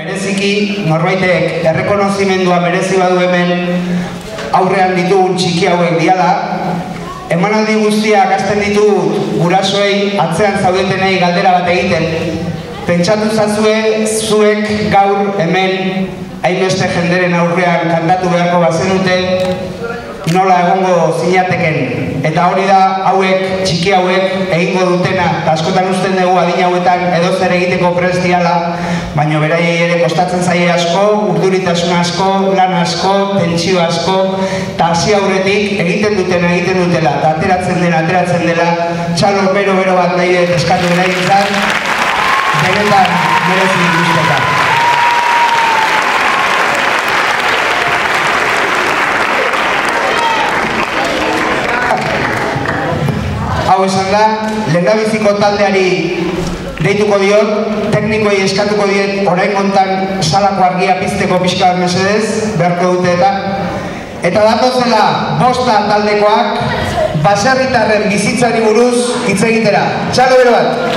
bereziki norbaitek errekonozimendua merezi badu hemen aurrean ditugun txiki hauek diala. Emanaldi guztiak hasten ditut gurasoei atzean zaudetenei galdera bat egiten. Pentsatu zazue zuek gaur hemen hainbeste jenderen aurrean kantatu beharko bazenuten nola egongo zinateken. Eta hori da hauek, txiki hauek egingo dutena, eta askotan usten dugu adin hauetan edozer egiteko prest diala, baina beraiei ere kostatzen zaie asko, urduritasun asko, lan asko, tentsio asko, eta hasi aurretik egiten dutela, eta ateratzen dela, txalo bero bat nahi dut eskatu beraientzat, benetan merezi dituztetan. Hau esan da, lehendabiziko taldeari deituko diot, teknikoei eskatuko diet orain kontan salako argia pizteko pixka bat mesedez, beharko dute eta datozela bosta taldekoak baserritarren bizitzari buruz hitz egitera. Txalo bero bat!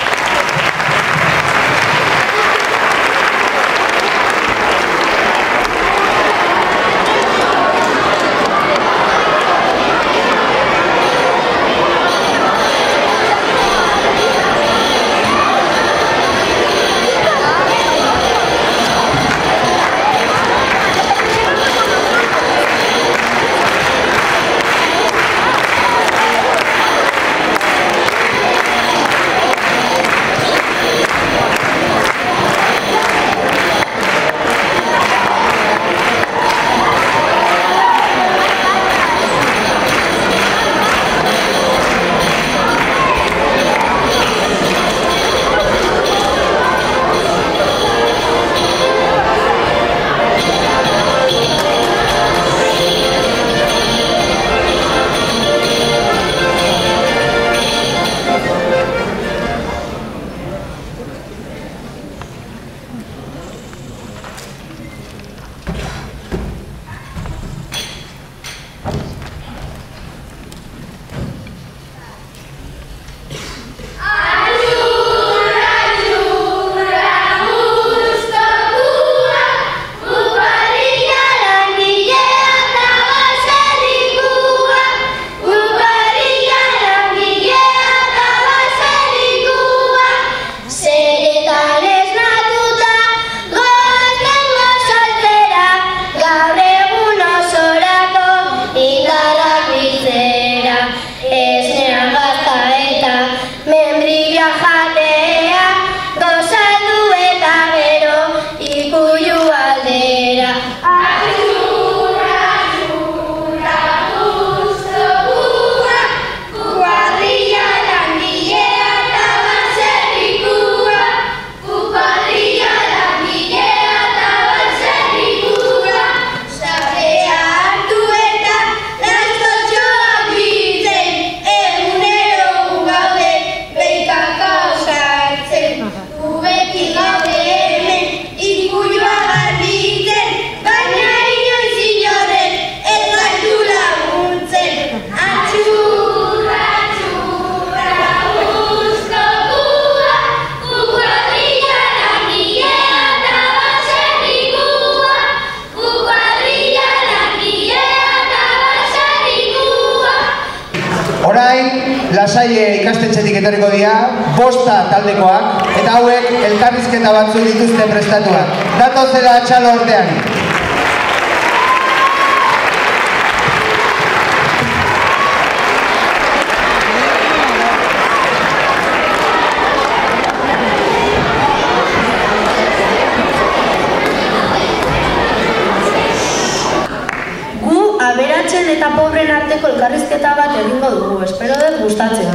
Lasai ikastetxetik etorriko dira, bosta taldekoak, eta hauek elkarrizketa batzu dituzte prestatuak. Datozela txalo ordean. Aberatsen eta pobren arteko elkarrizketa bat egingo dugu, espero dut gustatzea.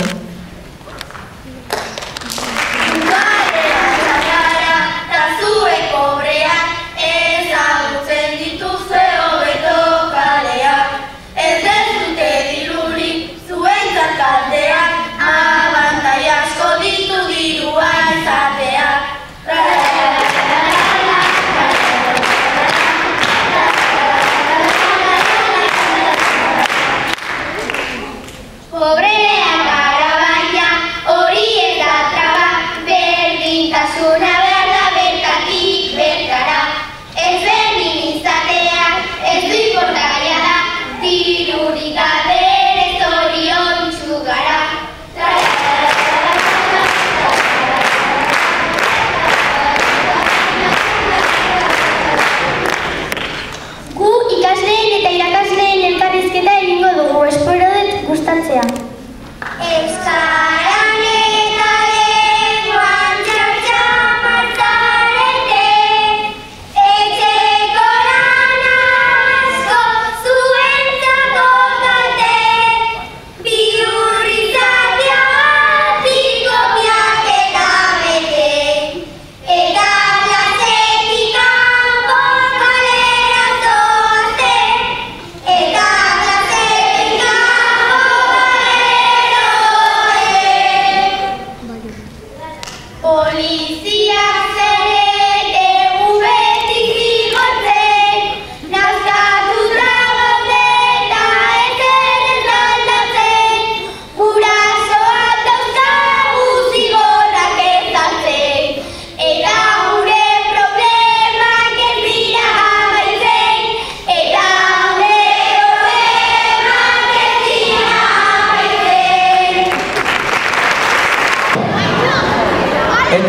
Pobrea cara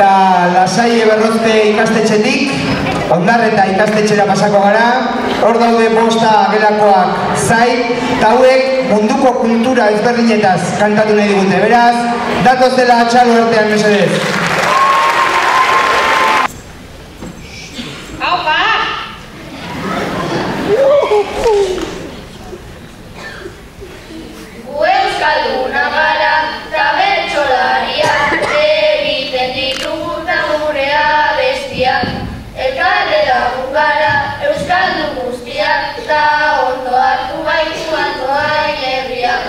eta Lasai Berrozte ikastetxetik, Ondarreta ikastetxera pasako gara, hor daude bosta gelakoak zain, eta hauek munduko kultura ezberdinetaz kantatu nahi digute, beraz, datoz dela txalo artean mesedez. Euskalduna gara, eta bertsolariak, egiten ditugu gure abestiak. Elkarre lagun gara, euskaldun guztiak, eta ondo hartu baitu antoain herriak.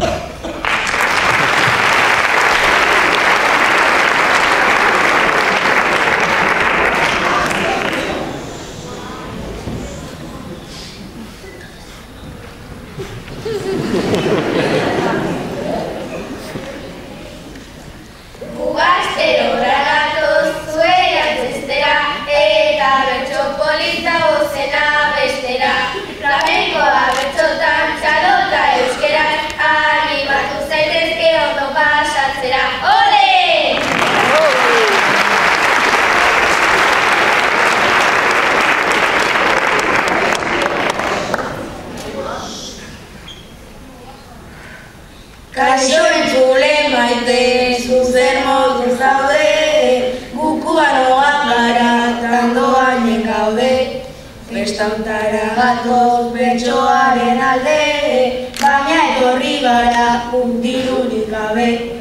Gugaztero ragatoz, zuei antzestera, eta bertso polita gozena bestera. Flamenkoa bertsotan, txalota euskeran, animatu zaitezke ondo pasatzera. Ole! Kaixo entzule maite, zuzen modu zaude, gukuanoan gara, tandoainen gaude. Festauntara gatoz bertsoaren alde, baina etorri gara, dirurik gabe.